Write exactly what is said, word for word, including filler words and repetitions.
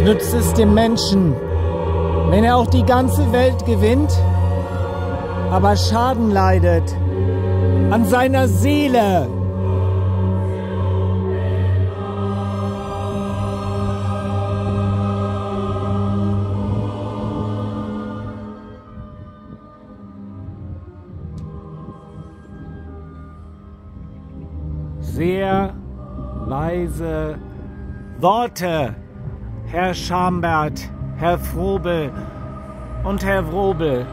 nützt es dem Menschen, wenn er auch die ganze Welt gewinnt, aber Schaden leidet an seiner Seele? Sehr weise Worte, Herr Schambert, Herr Frobel und Herr Wrobel.